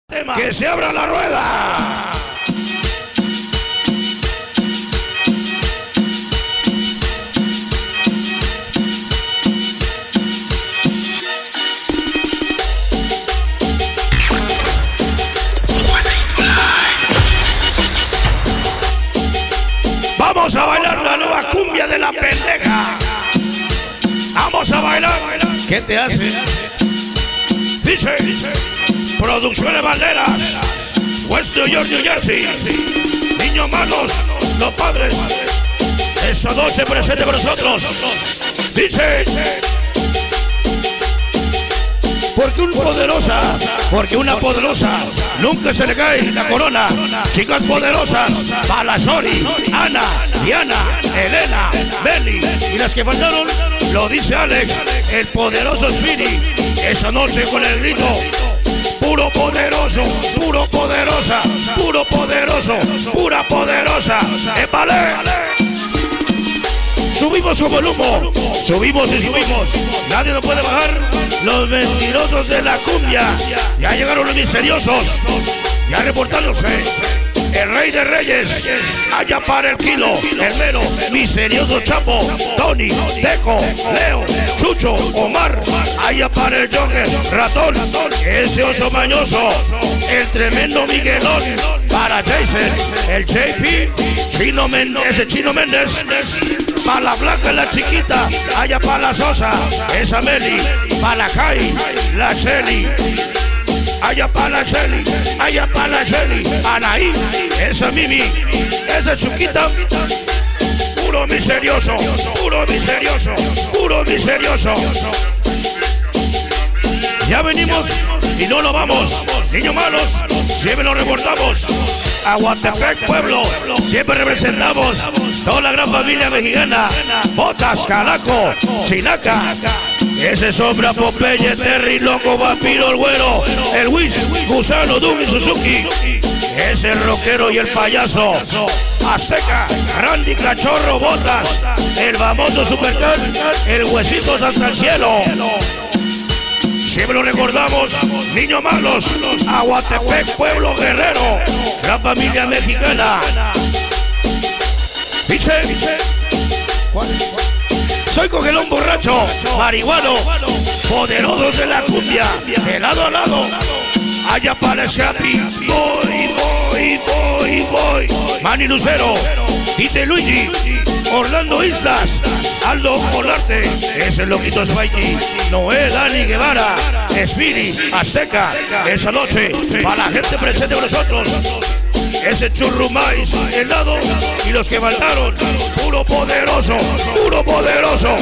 Que se abra la rueda. Vamos a bailar la nueva cumbia de la pendeja. Vamos a bailar. ¿Qué te hace? Dice Producciones Banderas, West New York, New Jersey. Niños malos, los padres. Esa noche presente con nosotros. Dice porque una poderosa nunca se le cae la corona. Chicas poderosas, Palasori, Ana, Diana, Elena, Beli y las que faltaron, lo dice Alex, el poderoso Spiri. Esa noche con el grito, puro poderoso, puro poderosa, puro poderoso, pura poderosa. ¡Épale! Subimos como el humo, subimos y subimos, nadie nos puede bajar. Los mentirosos de la cumbia, ya llegaron los misteriosos, ya reportándose. El rey de reyes, allá para el kilo, el mero, misterioso Chapo, Tony, Deco, Leo, Chucho, Omar, allá para el Joker, Ratón, ese oso mañoso, el tremendo Miguelón, para Jason, el JP, Chino Méndez, ese Chino Méndez, para la Blanca, la chiquita, allá para la Sosa, esa Meli, para la Kai, la Shelly. Allá para la Shelly, allá para la Shelly, Anaí, esa Mimi, esa Chuquita, puro misterioso, puro misterioso, puro misterioso. Ya venimos y no nos vamos, niños malos, siempre nos reportamos. Aguatepec, pueblo, siempre representamos toda la gran familia mexicana. Botas, Calaco, Chinaca. Ese Sombra, Popeye, Terry, Loco, Vampiro, el Güero, el Wiz, Gusano, Doom y Suzuki. Ese rockero y el payaso, Azteca, Randy, Cachorro, Botas, el famoso Supercat, el Huesitos hasta el cielo. Siempre lo recordamos, niños malos, Aguatepec, pueblo guerrero, gran familia mexicana. Dice, soy cogelón borracho, marihuano, poderosos de la cumbia, de lado a lado. Allá aparece Happy, voy. Manny Lucero, Tite Luigi, Orlando Islas, Aldo Olarte, ese loquito Spikey, Noé, Dani Guevara, Spiri, Azteca, esa noche, para la gente presente con nosotros. Ese Churrumais, helado y los que faltaron, puro poderoso, puro poderoso.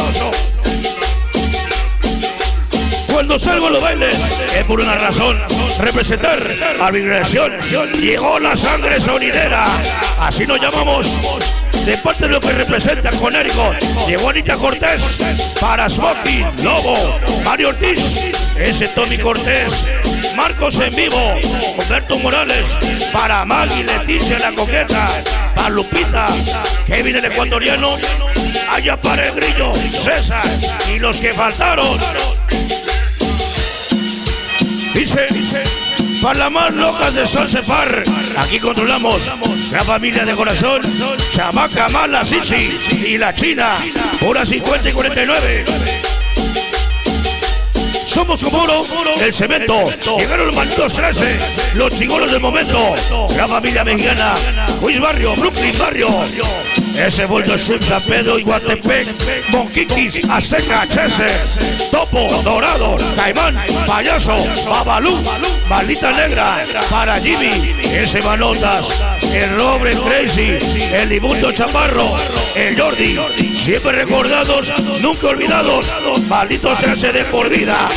Cuando salgo a los bailes es por una razón, representar a mi creación. Llegó la sangre sonidera, así nos llamamos. De parte de lo que representa Conérico, llegó Anita Cortés, para Smokey, Lobo, Mario Ortiz, ese Tommy Cortés, Marcos en vivo, Humberto Morales, para Maggie, Leticia la Coqueta, para Lupita, Kevin el ecuatoriano, allá para el Grillo, César y los que faltaron. Dice, para las más locas de Salsepar, aquí controlamos la familia de corazón, Chamaca, Mala, Sisi y la China, hora 50 y 49. Somos como oro, el cemento, llegaron los malditos 13, los chingolos del momento, la familia mexicana, Luis Barrio, Brooklyn Barrio, ese vuelto es San Pedro y Guatepec, Monquiquis, Azteca, Chese, Topo, Dorado, Caimán, Payaso, Babalú, Maldita Negra, para Jimmy, ese Manotas, el Robre Crazy, el Dibundo Chaparro, el Jordi, siempre recordados, nunca olvidados, maldito se hace de por vida.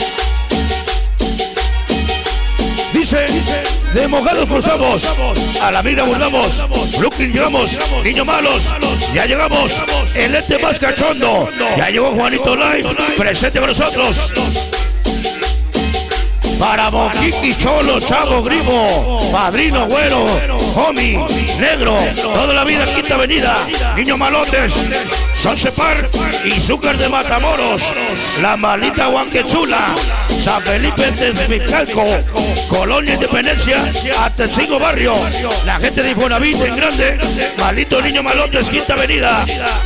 Dice, de Mojados cruzamos, a la mira burlamos, Brooklyn llegamos, niños malos, ya llegamos, el ente más cachondo, ya llegó Juanito Live, presente con nosotros. Para Moquiqui, Cholo, Chavo, Grimo, Padrino, Güero, Homie, Negro, toda la vida Quinta Avenida, Niño Malotes, Sonsepar y Zúcar de Matamoros, La Malita Huanquechula, San Felipe de Mexicalco, Colonia Independencia, Atencingo Barrio, la gente de Infonavit en grande, Malito Niño Malotes, Quinta Avenida.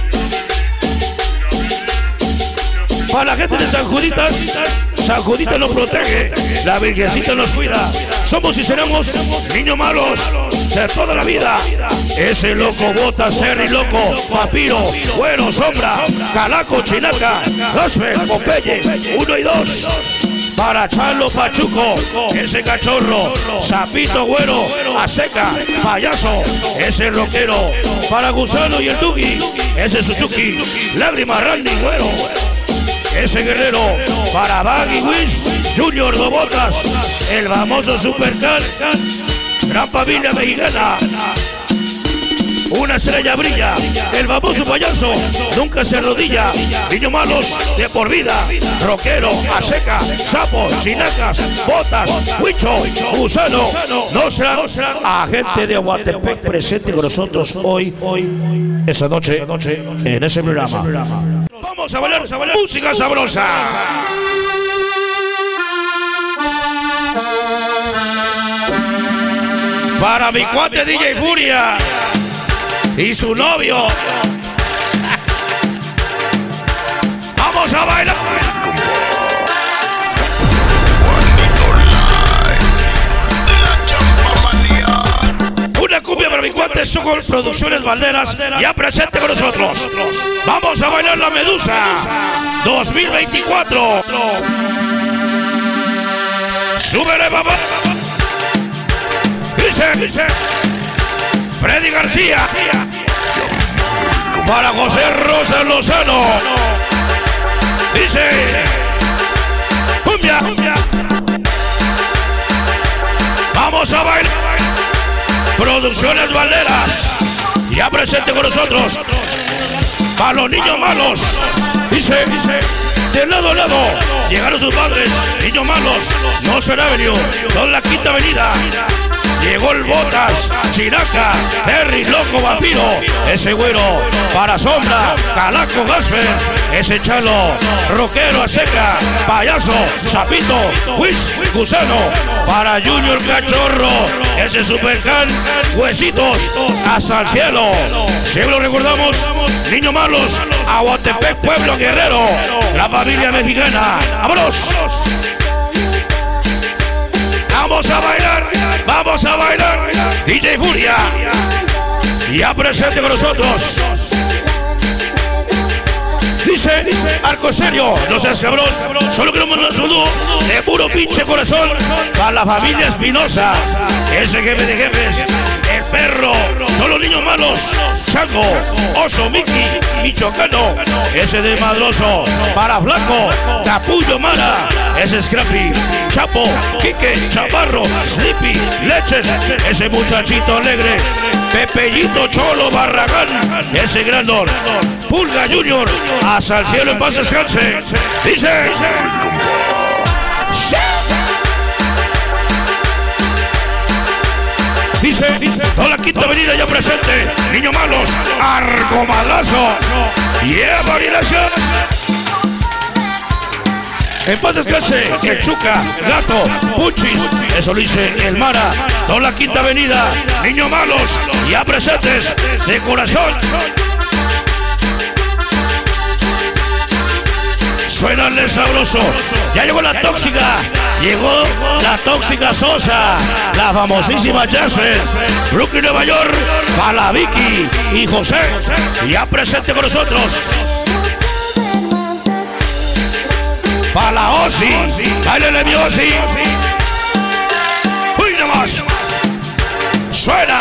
Para la gente de San Juditas, San Juditas nos protege, la Virgencita nos cuida. Somos y seremos niños malos de toda la vida. Ese loco, Bota, Serri, Loco, Papiro, Güero, Sombra, Calaco, Chinaca, Gospel, Popeye, 1 y 2. Para Chalo, Pachuco, ese cachorro, Zapito, Güero, Aseca, Payaso, ese rockero. Para Gusano y el Dugi, ese Suzuki, Lágrima, Randy, Güero. Ese guerrero. Para Baggy Wish, Junior Dobotas, el famoso Supercan, gran familia mexicana. Una estrella brilla, el famoso payaso, nunca se arrodilla. Niños malos de por vida, rockero, Aseca, Sapo, Chinacas, Botas, Huicho, Gusano, no será agente de Aguatepec presente con nosotros hoy, esa noche, en ese programa. Vamos a bailar música sabrosa. Para mi cuate DJ Furia y su novio. Vamos a bailar. Una cumbia para mi cuate Sokol Producciones Valderas, ya presente con nosotros. Vamos a bailar la Medusa 2024. Súbele, papá. Dice Freddy García. Para José Rosa Lozano. Dice cumbia. Vamos a bailar. Producciones Valderas, ya presente con nosotros. Para los niños malos. Dice de lado a lado llegaron sus padres. Niños malos, no será venido. Toda la Quinta Avenida. Llegó el Botas, Chinaca, Terry, Loco, Vampiro, ese Güero, para Sombra, Calaco, Gasper, ese Chalo, rockero, Aseca, Payaso, Zapito, Wish, Gusano, para Junior Cachorro, ese Supercan, Huesitos, hasta el cielo. Siempre lo recordamos, niños malos, Aguatepec, Pueblo Guerrero, la familia mexicana. ¡Vámonos! Vamos a bailar, DJ Furia, ya presente con nosotros. Dice Arco Serio, no seas cabrón, solo queremos un saludo de puro pinche corazón para la familia Espinosa, ese jefe de jefes, el perro, todos los niños malos, Chango, Oso, Mickey, Michoacano, ese desmadroso, para Flaco, Capullo, Mara, ese Scrappy, Chapo, Quique, Chaparro, Sleepy, Leches, ese muchachito alegre, Pepellito, Cholo, Barragán, ese Grandor, Pulga Junior, hasta el cielo en paz descanse. Dice toda la Quinta Avenida ya presente. Niños malos, Arco Madrazo, lleva violación. En paz descanse, el Chuca, Gato, Puchis, eso lo dice el Mara. Toda la Quinta Avenida, niños malos, ya presentes de corazón. Suénale sabroso. Ya llegó la tóxica. Llegó la tóxica Sosa. La famosísima Jasper. Brooklyn, Nueva York. Para la Vicky y José. Ya presente con nosotros. Para la Osi. Báilele mi Osi. Uy, nomás. Suena.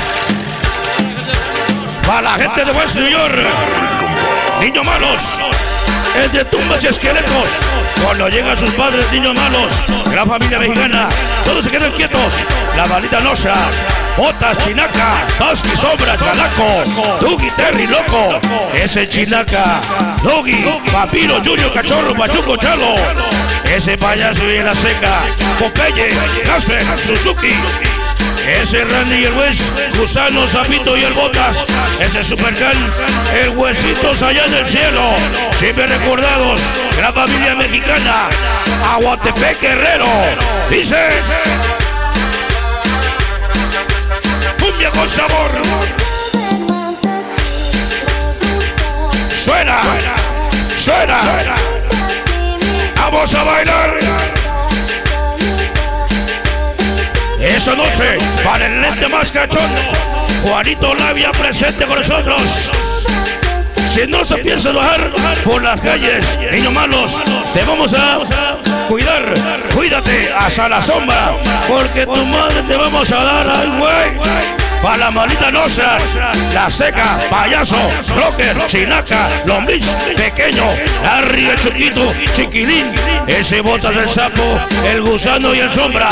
Para la gente de West New York. Niños malos. El de tumbas y esqueletos. Cuando llegan sus padres, niños malos, gran familia mexicana, todos se quedan quietos. La maldita Nosa, Botas, Chinaca, Tusky, Sombra, Calaco, Dugi, Terry, Loco, ese Chinaca, Dugi, Vampiro, Junior, Cachorro, Pachuco, Chalo, ese payaso y la seca, Popeye, Casper, Suzuki, ese Randy y el Wes, Gusano, Zapito y el Botas, ese Supercan, el Huesitos allá en el cielo, siempre recordados, la familia mexicana, Aguatepec Guerrero, dice, cumbia con sabor, suena, suena, vamos a bailar. Esa noche, para el lente más cachón, Juanito Labia presente con nosotros. Si no se piensa bajar por las calles, niños malos, te vamos a cuidar. Cuídate hasta la sombra, porque tu madre te vamos a dar, ay güey. Para la malita nosa, la seca, payaso, rocker, chinaca, lombriz, pequeño, Larry el chiquito, chiquilín, ese Botas del sapo, el gusano y el sombra.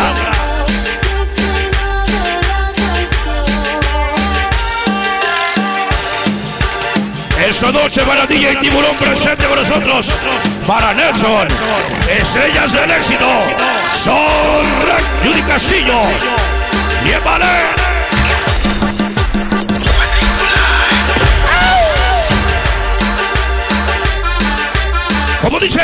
Esa noche para DJ Tiburón presente con nosotros. Para Nelson, estrellas del éxito, Sol Judy Castillo. Y el ballet. ¿Cómo dice?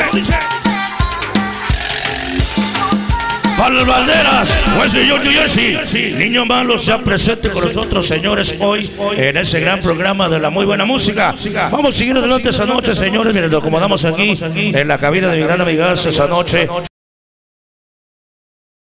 Para las banderas, West New Jersey, niño malo sea presente con nosotros, señores, hoy en ese gran programa de la muy buena música. Vamos a seguir adelante esa noche, señores, miren, lo acomodamos aquí en la cabina de mi gran amiga esa noche.